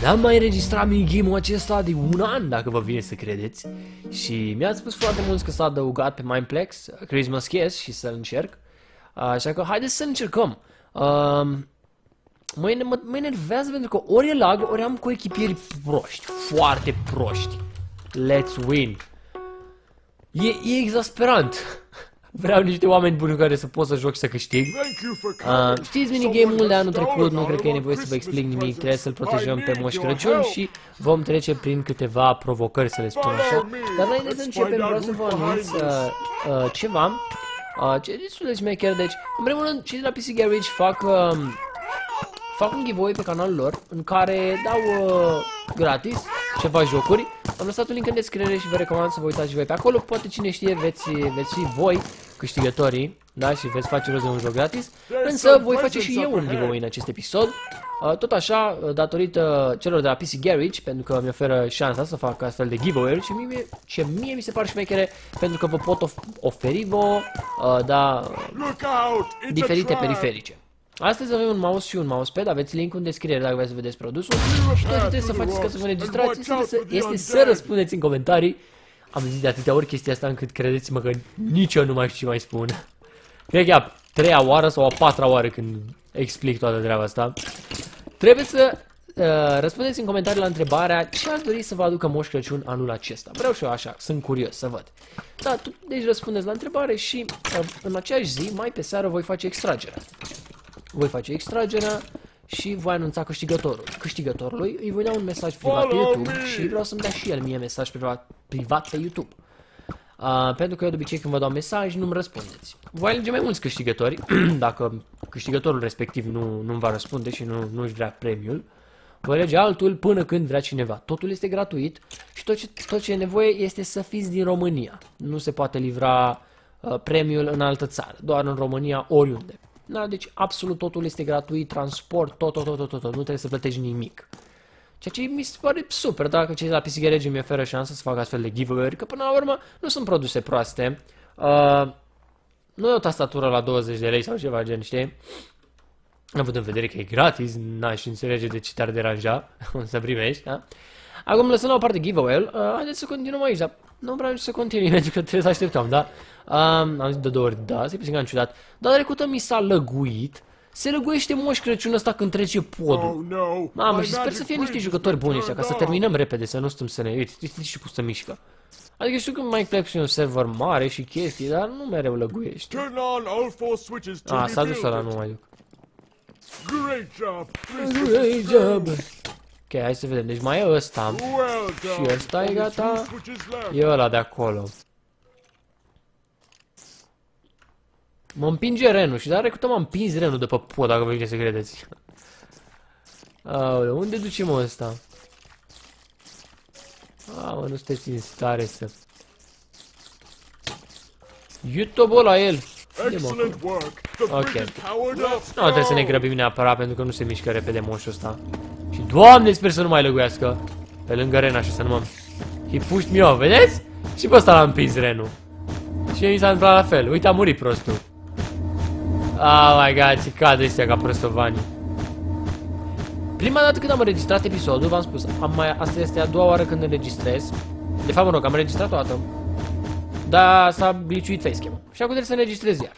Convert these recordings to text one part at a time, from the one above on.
N-am mai înregistrat minigame-ul acesta de un an, dacă vă vine să credeți. Și mi-ați spus foarte mulți că s-a adăugat pe Mineplex Christmas Kiss și să-l încerc. Așa că haideți să încercăm. Mă enervează pentru că ori e lag, ori am coechipieri proști. Foarte proști. Let's win. E exasperant. Vreau niște oameni buni cu care să pot să joc și să câștig. Știți minigame-ul de anul trecut, nu cred că e nevoie să vă explic nimic. Trebuie să-l protejăm pe Moș Crăciun și vom trece prin câteva provocări, să le spun așa. Dar înainte să începem, vreau să vă anunț ceva. Ce e destul de șmecher. Deci, în primul rând, cei de la PC Garage fac un giveaway pe canalul lor în care dau gratis ceva jocuri. Am lăsat un link în descriere și vă recomand să vă uitați și voi pe acolo. Poate cine știe veți fi voi câștigătorii, da, și veți face rost de un joc gratis. Însă voi face și eu un giveaway în acest episod. Tot așa, datorită celor de la PC Garage, pentru că mi oferă șansa să fac astfel de giveaway-uri și mie mi se par șmechere pentru că vă pot oferi vouă, da, diferite periferice. Astăzi avem un mouse și un mousepad, aveți link în descriere dacă vreți să vedeți produsul. Și tot ce trebuie să faceți ca să vă înregistrați este să răspundeți în comentarii. Am zis de atâtea ori chestia asta încât credeți-mă că nici eu nu mai știu ce mai spun. Cred că e a 3-a oară sau a 4-a oară când explic toată treaba asta. Trebuie să răspundeți în comentarii la întrebarea ce ați dori să vă aducă Moș Crăciun anul acesta. Vreau și eu așa, sunt curios să văd. Da, deci răspundeți la întrebare și în aceeași zi, mai pe seară, voi face extragerea. Voi face extragerea și voi anunța câștigătorului. Îi voi da un mesaj privat pe YouTube și vreau să-mi dea și el mie mesaj privat pe YouTube. Pentru că eu de obicei când vă dau mesaj nu-mi răspundeți. Voi alege mai mulți câștigători, dacă câștigătorul respectiv nu-mi va răspunde și nu-și vrea premiul. Voi alege altul până când vrea cineva. Totul este gratuit și tot ce e nevoie este să fiți din România. Nu se poate livra premiul în altă țară, doar în România, oriunde. Da, deci absolut totul este gratuit, transport, tot, nu trebuie să plătești nimic. Ceea ce mi se pare super, dacă cei de la PC Garage mi oferă șansa să fac astfel de giveaway-uri, că până la urmă nu sunt produse proaste. Nu e o tastatură la 20 de lei sau ceva gen, știi? Având în vedere că e gratis, n-aș înțelege de ce te-ar deranja să primești, da? Acum, lăsând la o parte giveaway-ul, haideți să continuăm aici, dar nu vreau să continui, pentru că trebuie să așteptăm, da? Am zis de 2 ori, da, se puțin ciudat. Dar trecută mi s-a lăguit. Se lăguiește Moș Crăciun ăsta când trece podul. Mamă, și sper să fie niște jucători buni ăștia, ca să terminăm repede, să nu stăm să ne... Uite și cum se mișcă. Adică știu că Mineplex e un server mare și chestii, dar nu mereu lăguiește. S-a dus ăla, nu mai duc. Great job! Ok, hai să vedem. Deci mai e ăsta. Și ăsta e gata. E ăla de acolo. Mă împinge Renu și dar recrută m-a împins Renu de pe pod, dacă vă vine să credeți. Aoleu, unde ducem ăsta? Mă, nu sunteți în stare să... YouTube-ul la el. Ok. Nu trebuie să ne grăbim neapărat pentru că nu se mișcă repede moșul ăsta. Și Doamne, sper să nu mai lăguiască pe lângă Ren, așa să nu mă... He pushed me off, vedeți? Și pe ăsta l-a împins Renu. Și mi s-a întâmplat la fel. Uite, a murit prostul. Oh my god, ce cadre ăstea ca prostovani. Prima dată când am înregistrat episodul, v-am spus, asta este a doua oară când înregistrez. De fapt, mă rog, am înregistrat o dată. Dar s-a glitchuit facecam. Și acum trebuie să înregistrez iar.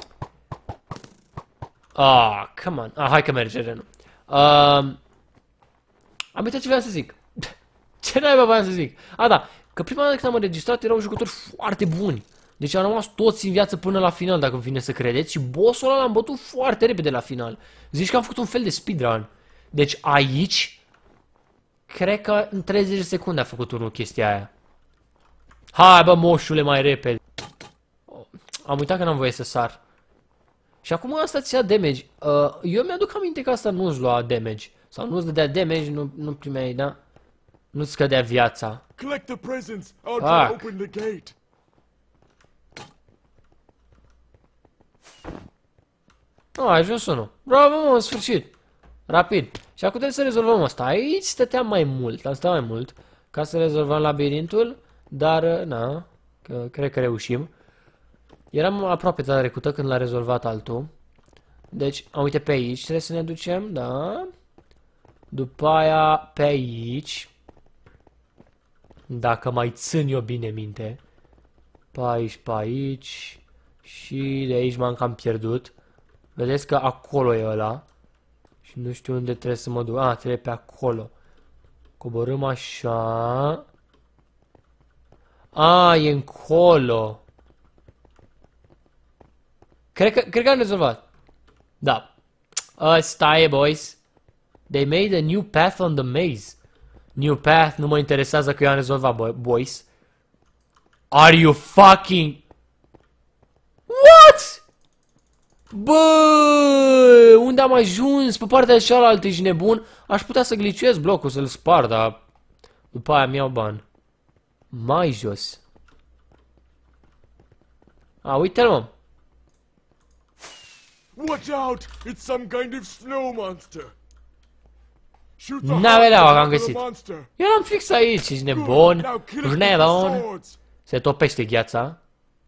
Come on. Hai că merge, Renu. Am uitat ce vreau să zic. Ce naiba vreau să zic? Da, că prima dată când am înregistrat erau jucători foarte buni. Deci am rămas toți în viață până la final, dacă vine să credeți. Și boss-ul ăla l-am bătut foarte repede la final. Zici că am făcut un fel de speedrun. Deci aici, cred că în 30 de secunde a făcut unul chestia aia. Hai bă, moșule, mai repede. Am uitat că n-am voie să sar. Și acum asta ți ia damage. Eu mi-aduc aminte că asta nu-ți lua damage. Sau nu-ți dădea damage, nu primeai, da? Nu-ți scădea viața. Fuck. Ai ajuns unul. Bravo, mă, în sfârșit. Rapid. Și acum trebuie să rezolvăm asta. Aici stăteam mai mult. Am stat mai mult. Ca să rezolvăm labirintul. Dar, na. Că cred că reușim. Eram aproape de la trecută când l-a rezolvat altul. Deci, uite pe aici trebuie să ne ducem, da. După aia pe aici. Dacă mai țin eu bine minte. Pe aici, pe aici. Și de aici m-am cam pierdut. Vedeți că acolo e ăla. Și nu știu unde trebuie să mă duc. Ah, trebuie pe acolo. Coborâm așa. Ah, e încolo. Cred că am rezolvat. Da. Ăsta e, boys. They made a new path on the maze. New path, nu mă interesează că eu am rezolvat, boys. Are you fucking... What? Bă, unde am ajuns? Pe partea cealaltă, ești nebun? Aș putea să gliciuiesc blocul, să-l spar, dar... După aia mi-au bani. Mai jos. A, uite-l, mă. Watch out! It's some kind of snow monster. N-avelea, că am găsit. Eu l-am fix aici, ești nebun. Ești nebun. Se topește gheața.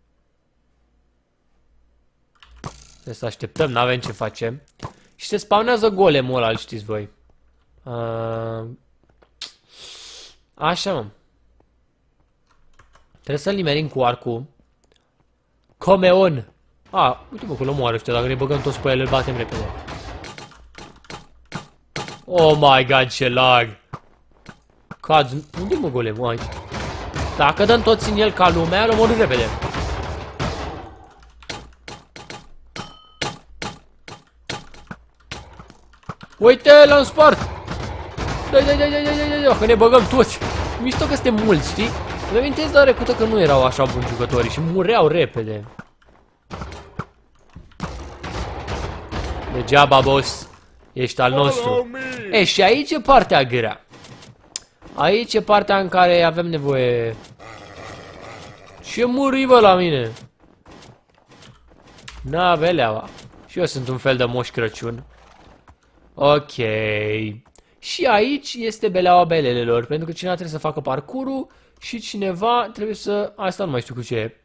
Trebuie să așteptăm, n-avem ce facem. Și se spawnează golemul ăla, îl știți voi. Așa, mă. Trebuie să-l nimerim cu arcul. Come on. Uite mă, că l omoară ăștia, dacă ne băgăm toți pe el, îl batem repede. Oh my god, ce lag. Cad, unde mă golemul aici? Dacă dăm toți în el ca lumea, îl omorâm repede. Uite, l-am spart! Dai, că ne băgăm toți. Mișto că suntem mulți, știi? Îmi amintesc de recută că nu erau așa buni jucătorii și mureau repede. Degeaba, boss. Ești al nostru. E, și aici e partea grea. Aici e partea în care avem nevoie... Ce muribă la mine? N-aveleaua. Și eu sunt un fel de Moș Crăciun. Ok. Și aici este beleaua belelelor. Pentru că cineva trebuie să facă parcurul. Și cineva trebuie să... Asta nu mai știu cu ce e.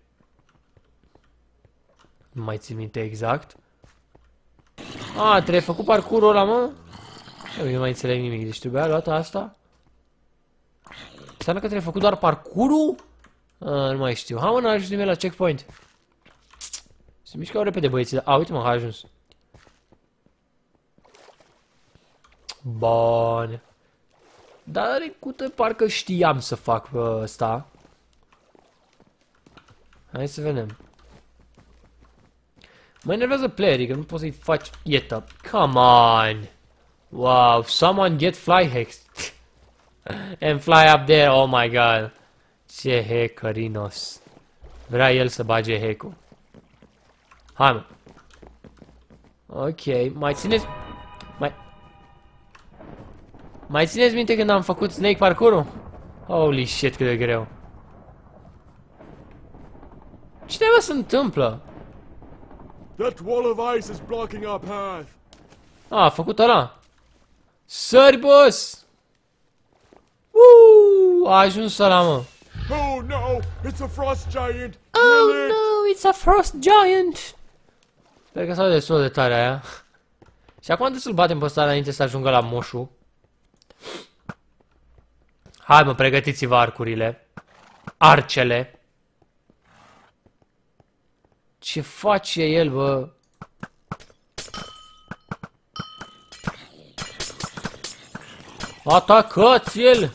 Nu mai țin minte exact. Trebuie făcut parcurul ăla, mă? Eu nu mai înțeleg nimic. Deci trebuia luată asta? Înseamnă că trebuie făcut doar parcurul? Nu mai știu. Hai, mă, n-ajungem la checkpoint. Se mișcau repede băieții. Uite, mă, a ajuns. Bun. Dar recută parcă știam să fac ăsta. Hai să vedem. Mă enervează playerii, că nu poți să-i faci ietă. Come on! Wow, someone get fly hacks. And fly up there, oh my god. Ce hackerinos. Vrea el să bage hack-ul. Hai, mă. Ok, mai țineți... Mai țineți minte când am făcut snake parkour-ul? Holy shit, cât de greu. Ce naiba se întâmplă? That wall of ice is blocking our path. A făcut ăla. Sări, boss! A ajuns ăla, mă. Oh no, it's a frost giant. Oh no, it's a frost giant. Sper că s-au destul de tare aia. Și acum trebuie să-l batem pe ăsta înainte să ajungă la moșul. Hai, mă, pregătiți-vă arcurile. Arcele. Ce face el, bă? Atacați-l!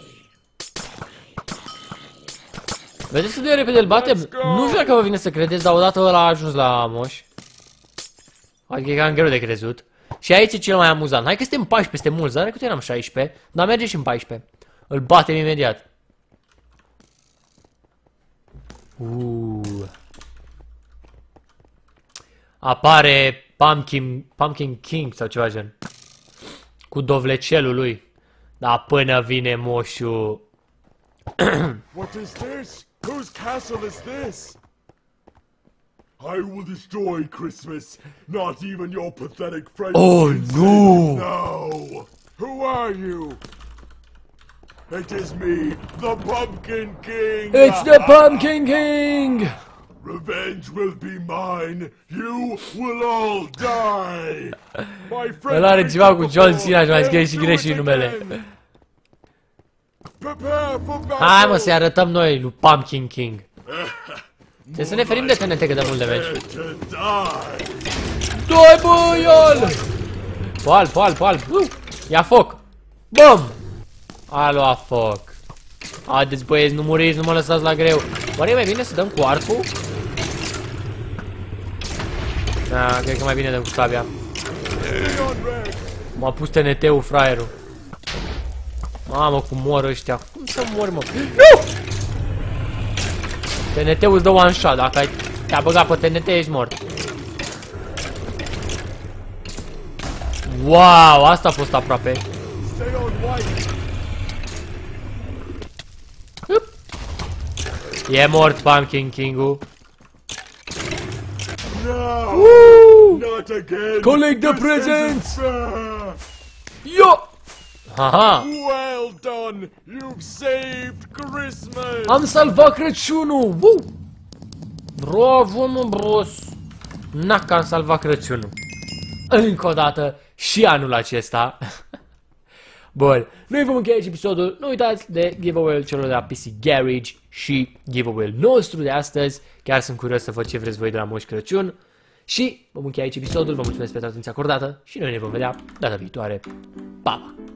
Vedeți cât de repede îl batem? Nu știu dacă vă vine să credeți, dar odată ăla a ajuns la moș. Adică e cam greu de crezut. Și aici e cel mai amuzant. Hai că suntem 14, suntem mulți, dar cât eram 16, dar merge și în 14. Îl batem imediat. Apare Pumpkin King sau ceva gen. Cu dovlecelul lui. Dar până vine moșul. What is this? Whose castle is this? I will destroy Christmas. Not even your pathetic friends. Oh no! No. Who are you? It is me, the Pumpkin King. It's the Pumpkin King. Revenge will be mine. You will all die. My friend. El are ceva cu John Cena și mai scrie și greșit numele. Prepare for battle. Hai mă să-i arătăm noi lui Pumpkin King. Trebuie să ne ferim de TNT că dă mult damage. Doi bă, ia-l! Poal. Ia foc! Bum! A luat foc. Haideți băieți, nu muriți, nu mă lăsați la greu. Oare e mai bine să dăm cu arcul? Da, cred că mai bine dăm cu sabia. M-a pus TNT-ul, fraierul. Mamă, cum mor ăștia. Cum să mor, mă? Nu! TNT-ul îți dă one shot. Dacă te-a băgat pe TNT, ești mort. Wow, asta a fost aproape. E mort Pumpkin King-ul. Not again. Collect the presents! Yo! Haha! Well done. You've saved Christmas. Am salvat Crăciunul! Bravo, mă, bros! Na, că am salvat Crăciunul. Încă o dată și anul acesta. Bun, noi vom încheia episodul. Nu uitați de giveaway-ul celor de la PC Garage și giveaway-ul nostru de astăzi. Chiar sunt curios să văd ce vreți voi de la Moș Crăciun. Și vom încheia aici episodul. Vă mulțumesc pentru atenția acordată și noi ne vom vedea data viitoare. Pa, pa!